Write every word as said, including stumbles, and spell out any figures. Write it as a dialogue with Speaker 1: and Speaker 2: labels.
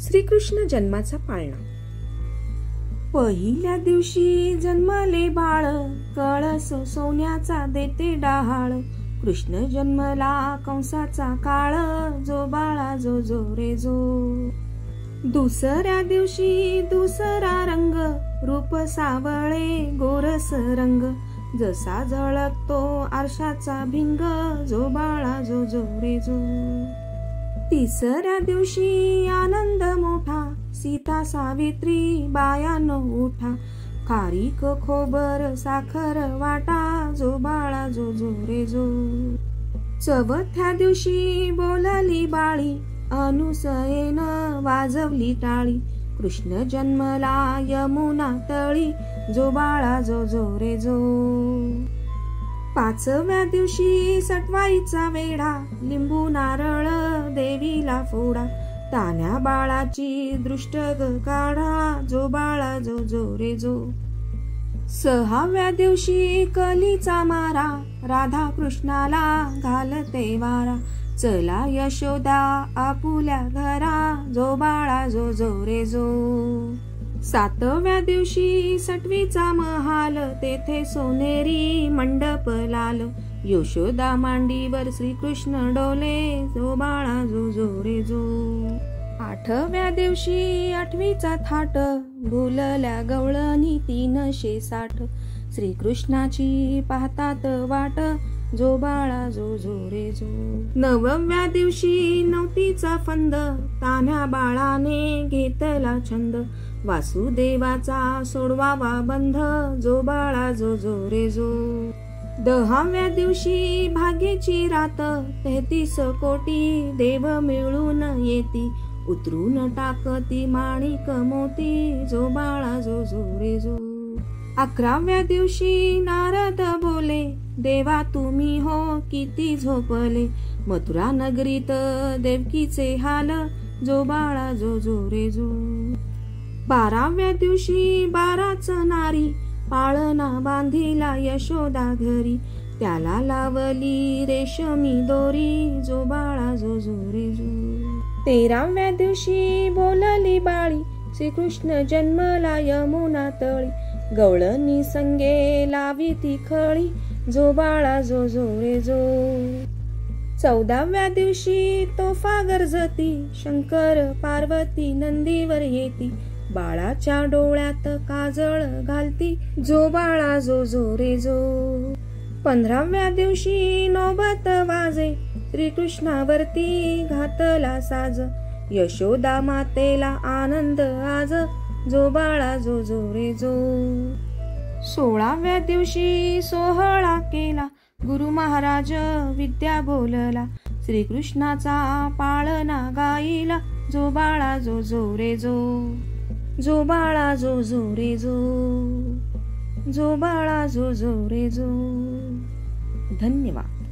Speaker 1: श्रीकृष्ण जन्माचा पाळणा.
Speaker 2: पहिल्या दिवशी जन्मले बाळ, कळस सोन्याचा देते डहाळ. कृष्ण जन्मला कंसाचा काळ, जो बाळा जो जो रे जो. दुसऱ्या दिवशी दुसरा रंग, रूप सावळे गोरस रंग. जसा झळकतो आरशाचा भिंग, जो बाळा जो जो रे जो. तिसऱ्या दिवशी आनंद मोठा, सीता सावित्री बायानो उठा. खारीक खोबर साखर वाटा, जो बाळा जो जो रे जो. चौथ्या दिवशी बोलली बाळी, अनुसयेन वाजवली टाळी. कृष्ण जन्मला यमुना तळी, जो बाळा जो जो रे जो. पाचव्या दिवशी सटवाईचा वेढा, लिंबू नारळ देवीला फोडा. तान्या बाळाची दृष्ट काढा, जो बाळा जो जो रे जो. सहाव्या दिवशी कलीचा मारा, राधा कृष्णाला घालते वारा. चला यशोदा आपुल्या घरा, जो बाळा जो जो रे जो. सातव्या दिवशी सटवीचा महाल, तेथे सोनेरी मंडप लाल. यशोदा मांडीवर श्रीकृष्ण डोले, जो बाळा जो जो रे जो. आठव्या दिवशी आठवीचा थाट, भुलल्या गवळणी तीनशे साठ. श्रीकृष्णाची पाहतात वाट, जो बाळा जो जो रे जो. नवव्या दिवशी नवतीचा फंद, तान्ह्या बाळाने घेतला छंद. वासुदेवाचा सोडवावा बंध, जो बाळा जो जो रे जो. दहाव्या दिवशी भाग्याची रात, तेहतीस कोटी देव मिळून येती. उतरून टाकती माणिक मोती, जो बाळा जो जो रे जो. अकराव्या दिवशी नारद बोले, देवा तुम्ही हो किती झोपले. मथुरा नगरीत देवकीचे हाल, जो बाळा जो जो रे जो. बाराव्या दिवशी बाराच नारी, पाळणा बांधिला यशोदा घरी. त्याला लावली रेशमी दोरी, जो बाळा जो जो रे जो. तेराव्या दिवशी बोलली बाळी, श्रीकृष्ण जन्मला यमुना तळी. गवळणी संगे लावी ती खळी, जो बाळा जो जो रे जो. चौदाव्या दिवशी तोफा गरजती, शंकर पार्वती नंदीवर येती. बाळाच्या डोळ्यात काजळ घालती, जो बाळा जो जो रे जो. पंधराव्या दिवशी नौबत वाजे, श्रीकृष्णावरती घातला साज. यशोदा मातेला आनंद आज, जो बाळा जो जो रे जो. सोळाव्या दिवशी सोहळा केला, गुरु महाराज विद्या बोलला. श्रीकृष्णाचा पाळणा गाईला, जो बाळा जो जो रे जो. जो बाळा जो जो रे जो. जो बाळा जो जो रे जो. धन्यवाद.